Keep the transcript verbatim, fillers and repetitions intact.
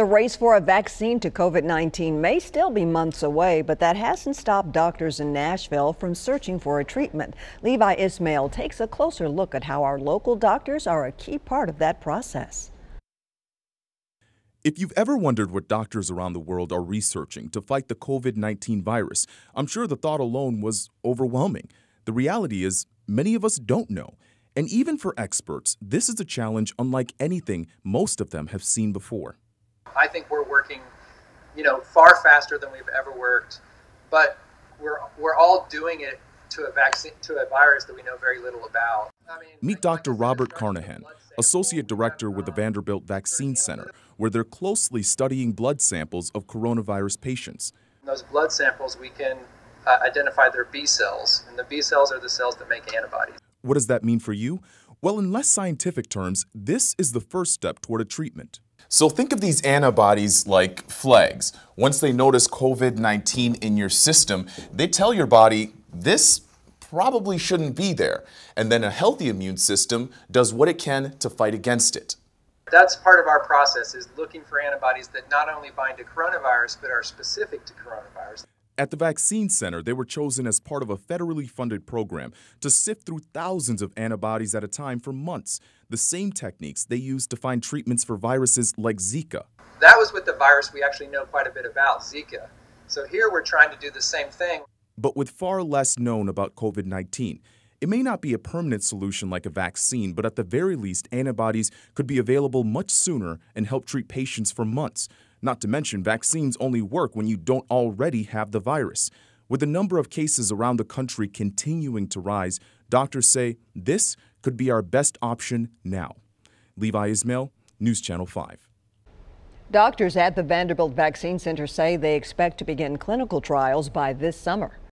The race for a vaccine to COVID nineteen may still be months away, but that hasn't stopped doctors in Nashville from searching for a treatment. Levi Ismail takes a closer look at how our local doctors are a key part of that process. If you've ever wondered what doctors around the world are researching to fight the COVID nineteen virus, I'm sure the thought alone was overwhelming. The reality is, many of us don't know. And even for experts, this is a challenge unlike anything most of them have seen before. I think we're working, you know, far faster than we've ever worked, but we're we're all doing it to a vaccine, to a virus that we know very little about. I mean, Meet Doctor Robert Carnahan, Associate Director with the Vanderbilt Vaccine Center, where they're closely studying blood samples of coronavirus patients. In those blood samples, we can uh, identify their B cells, and the B cells are the cells that make antibodies. What does that mean for you? Well, in less scientific terms, this is the first step toward a treatment. So think of these antibodies like flags. Once they notice COVID nineteen in your system, they tell your body, this probably shouldn't be there. And then a healthy immune system does what it can to fight against it. That's part of our process, is looking for antibodies that not only bind to coronavirus, but are specific to coronavirus. At the Vaccine Center, they were chosen as part of a federally funded program to sift through thousands of antibodies at a time for months, the same techniques they used to find treatments for viruses like Zika. That was with the virus we actually know quite a bit about, Zika. So here we're trying to do the same thing. But with far less known about COVID nineteen, it may not be a permanent solution like a vaccine, but at the very least, antibodies could be available much sooner and help treat patients for months. Not to mention, vaccines only work when you don't already have the virus. With the number of cases around the country continuing to rise, doctors say this could be our best option now. Levi Ismail, News Channel five. Doctors at the Vanderbilt Vaccine Center say they expect to begin clinical trials by this summer.